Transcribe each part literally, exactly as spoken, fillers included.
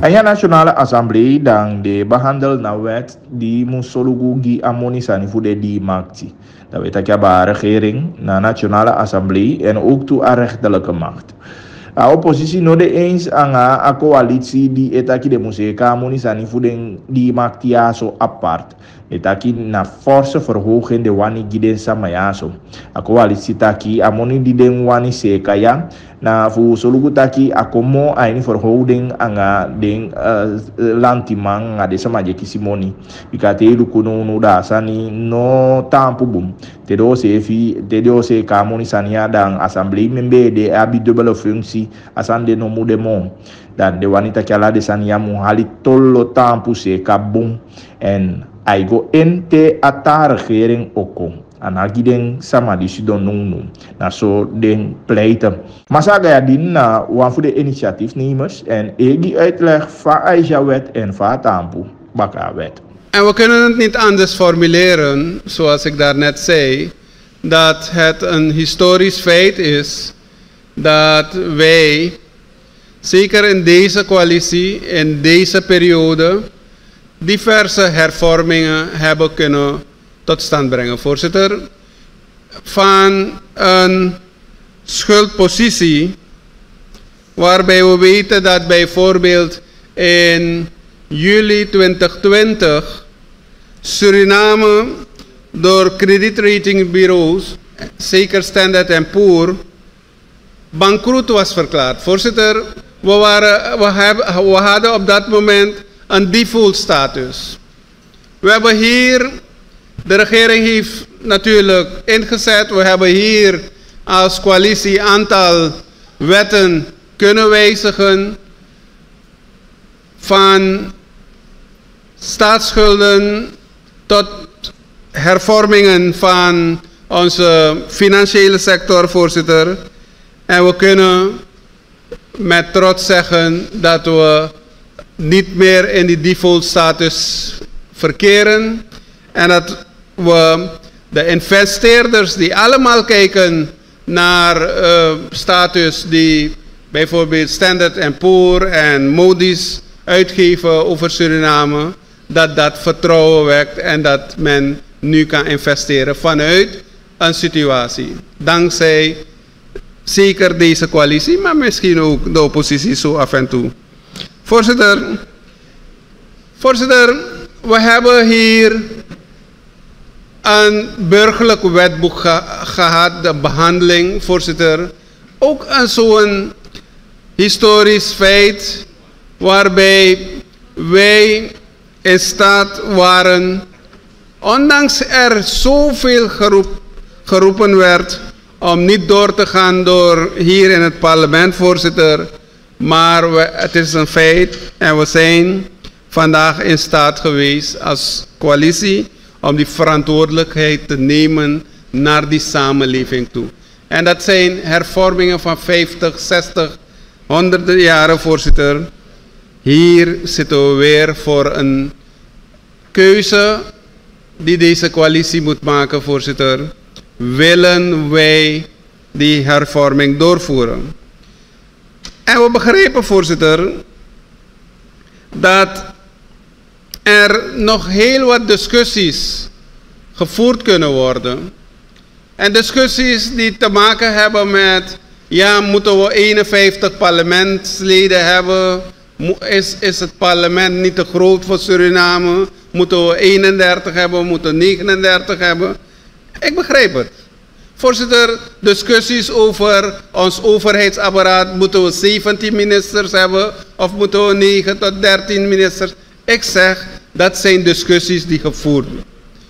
En ja, Nationale Assemblée dan de behandel na wet die musolugugi amonisani voor de die maakti. Dat weet ik ja bij regering, na Nationale Assemblée en ook toe aan rechterlijke macht. A oppositie no de eens aan a coalitie die etaki de museka amonisani voor de die maakti ja zo apart. Etaki na forse verhoging de wani giden samayaso. A coalitie taki amoni die den wani seka ya. Na fu solugu taki akomo a ini verhouding anga den uh, lantimang nga de samaje kisimoni ikate ilu kuno no da sani no tampu bum te do se fi te do se kamoni sania dan assembly membe de abi double functie asande no mudemo dan de wanita kala de sania mu hali tollo tampu se kabum en aigo ente ata regering oko anagiden sama di sidon nung na so den pleiten. Masaga ja din na wan voor de initiatiefnemers en egi uitleg van Aisha wet en van Tampu Baka wet. En we kunnen het niet anders formuleren, zoals ik daarnet zei, dat het een historisch feit is dat wij, zeker in deze coalitie, in deze periode, diverse hervormingen hebben kunnen tot stand brengen. Voorzitter, van een schuldpositie waarbij we weten dat bijvoorbeeld in juli twintig twintig Suriname door kredietratingbureaus, zeker Standard en Poor, bankroet was verklaard. Voorzitter, we, waren, we, hebben, we hadden op dat moment een default status. We hebben hier, de regering heeft natuurlijk ingezet, we hebben hier als coalitie een aantal wetten kunnen wijzigen van staatsschulden tot hervormingen van onze financiële sector, voorzitter. En we kunnen met trots zeggen dat we niet meer in die default status verkeren en dat we de investeerders die allemaal kijken naar uh, status die bijvoorbeeld Standard en Poor en Moody's uitgeven over Suriname, dat dat vertrouwen wekt en dat men nu kan investeren vanuit een situatie. Dankzij zeker deze coalitie, maar misschien ook de oppositie zo af en toe. Voorzitter, voorzitter, we hebben hier een burgerlijk wetboek ge gehad, de behandeling, voorzitter. Ook een zo'n historisch feit waarbij wij in staat waren, ondanks er zoveel geroep, geroepen werd om niet door te gaan door hier in het parlement, voorzitter. Maar we, het is een feit en we zijn vandaag in staat geweest als coalitie om die verantwoordelijkheid te nemen naar die samenleving toe. En dat zijn hervormingen van vijftig, zestig, honderden jaren, voorzitter. Hier zitten we weer voor een keuze die deze coalitie moet maken, voorzitter. Willen wij die hervorming doorvoeren? En we begrijpen, voorzitter, dat er nog heel wat discussies gevoerd kunnen worden. En discussies die te maken hebben met, ja, moeten we eenenvijftig parlementsleden hebben? Is, is het parlement niet te groot voor Suriname? Moeten we eenendertig hebben? Moeten we negenendertig hebben? Ik begrijp het. Voorzitter, discussies over ons overheidsapparaat. Moeten we zeventien ministers hebben? Of moeten we negen tot dertien ministers? Ik zeg, dat zijn discussies die gevoerd worden.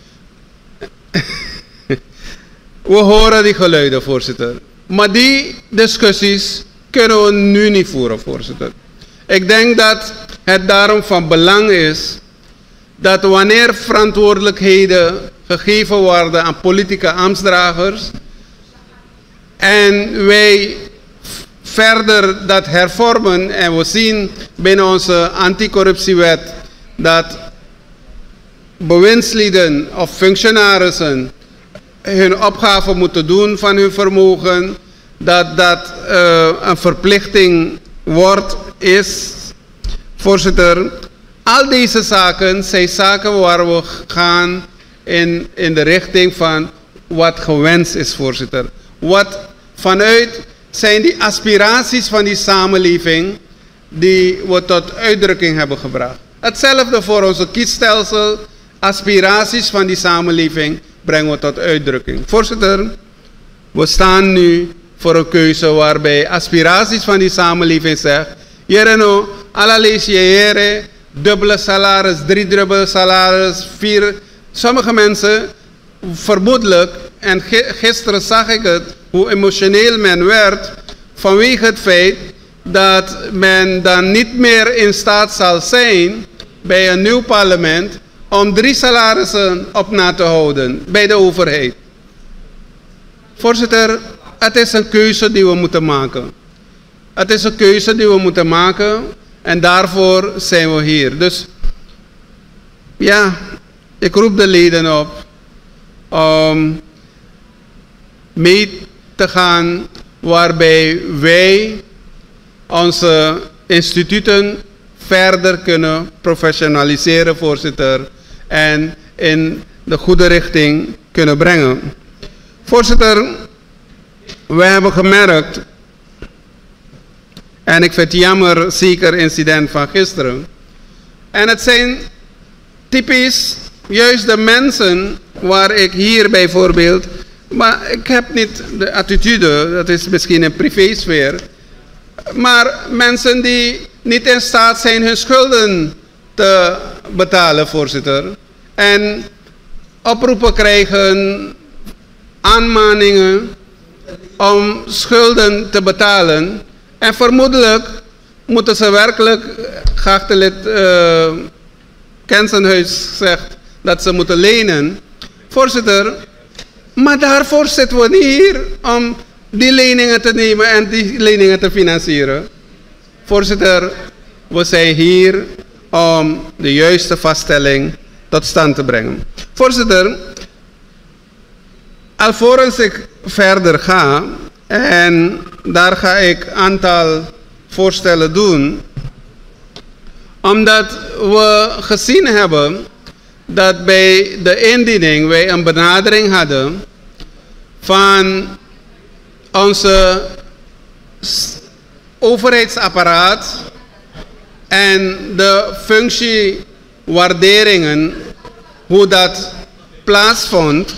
We horen die geluiden, voorzitter. Maar die discussies kunnen we nu niet voeren, voorzitter. Ik denk dat het daarom van belang is dat wanneer verantwoordelijkheden gegeven worden aan politieke ambtsdragers en wij verder dat hervormen en we zien binnen onze anticorruptiewet dat bewindslieden of functionarissen hun opgave moeten doen van hun vermogen, dat dat uh, een verplichting wordt, is Voorzitter, al deze zaken zijn zaken waar we gaan in, in de richting van wat gewenst is, voorzitter. Wat vanuit zijn die aspiraties van die samenleving die we tot uitdrukking hebben gebracht. Hetzelfde voor onze kiesstelsel, aspiraties van die samenleving brengen we tot uitdrukking. Voorzitter, we staan nu voor een keuze waarbij aspiraties van die samenleving zegt, Jereno, allerlei jere, dubbele salaris, driedubbele salaris, vier. Sommige mensen, vermoedelijk, en gisteren zag ik het, hoe emotioneel men werd vanwege het feit dat men dan niet meer in staat zal zijn bij een nieuw parlement om drie salarissen op na te houden bij de overheid. Voorzitter, het is een keuze die we moeten maken. Het is een keuze die we moeten maken en daarvoor zijn we hier. Dus ja, ik roep de leden op om mee te gaan waarbij wij onze instituten verder kunnen professionaliseren, voorzitter, en in de goede richting kunnen brengen. Voorzitter, we hebben gemerkt, en ik vind het jammer, zeker incident van gisteren, en het zijn typisch juist de mensen waar ik hier bijvoorbeeld, maar ik heb niet de attitude, dat is misschien een privésfeer, maar mensen die niet in staat zijn hun schulden te betalen, voorzitter. En oproepen krijgen, aanmaningen om schulden te betalen. En vermoedelijk moeten ze werkelijk, geachte lid uh, Kensenhuis zegt dat ze moeten lenen. Voorzitter, maar daarvoor zitten we niet hier om die leningen te nemen en die leningen te financieren. Voorzitter, we zijn hier om de juiste vaststelling tot stand te brengen. Voorzitter, alvorens ik verder ga, en daar ga ik een aantal voorstellen doen, omdat we gezien hebben dat bij de indiening wij een benadering hadden van onze overheidsapparaat en de functiewaarderingen, hoe dat plaatsvond.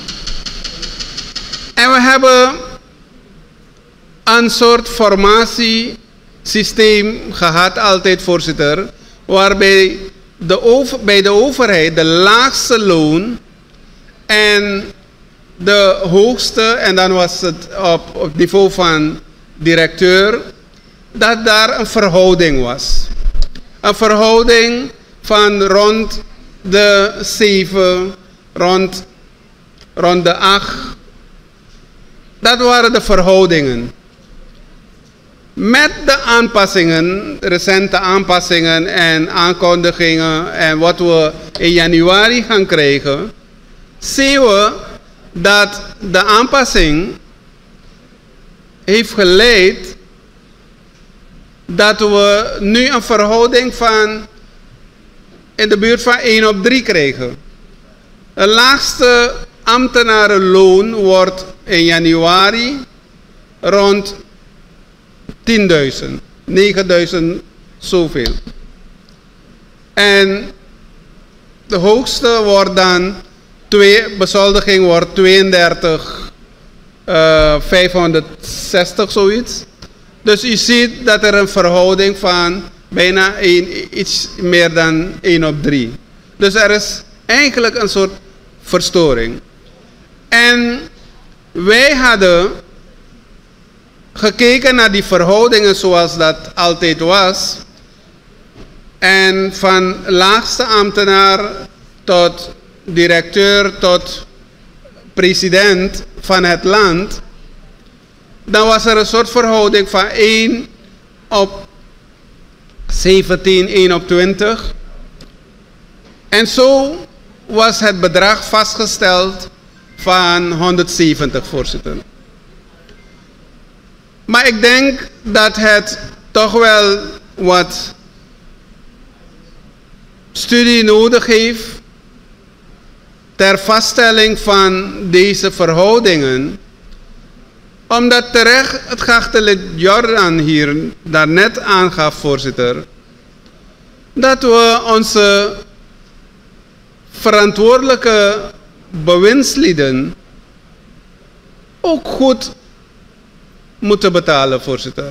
En we hebben een soort formatiesysteem gehad altijd, voorzitter, waarbij de over, bij de overheid de laagste loon en de hoogste, en dan was het op, op niveau van directeur, dat daar een verhouding was. Een verhouding van rond de zeven, rond, rond de acht. Dat waren de verhoudingen. Met de aanpassingen, recente aanpassingen en aankondigingen en wat we in januari gaan krijgen, zien we dat de aanpassing heeft geleid dat we nu een verhouding van in de buurt van één op drie krijgen. De laagste ambtenarenloon wordt in januari rond tienduizend, negenduizend zoveel. En de hoogste wordt dan, twee, bezoldiging wordt tweeëndertig, uh, vijfhonderdzestig zoiets. Dus u ziet dat er een verhouding van bijna een, iets meer dan één op drie. Dus er is eigenlijk een soort verstoring. En wij hadden gekeken naar die verhoudingen zoals dat altijd was. En van laagste ambtenaar tot directeur tot president van het land. Dan was er een soort verhouding van één op zeventien, één op twintig. En zo was het bedrag vastgesteld van honderdzeventig, voorzitter. Maar ik denk dat het toch wel wat studie nodig heeft ter vaststelling van deze verhoudingen. Omdat terecht het geachte lid Jordan hier daarnet aangaf, voorzitter, dat we onze verantwoordelijke bewindslieden ook goed moeten betalen, voorzitter.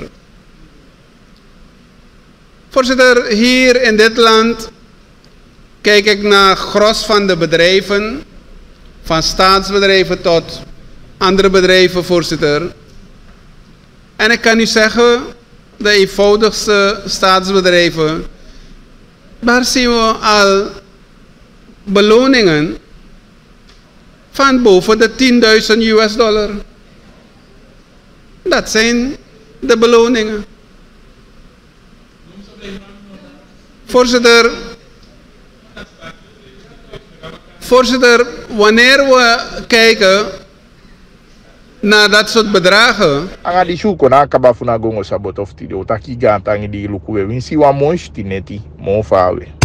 Voorzitter, hier in dit land kijk ik naar gros van de bedrijven, van staatsbedrijven tot andere bedrijven, voorzitter. En ik kan u zeggen, de eenvoudigste staatsbedrijven, daar zien we al beloningen van boven de tienduizend U S dollar. Dat zijn de beloningen. Voorzitter, voorzitter, wanneer we kijken naar dat soort bedragen. Anga di shuko na akaba funa gongo sabot of ti de otaki gantangi di lukuwe winsi wa monch ti neti mo fawe.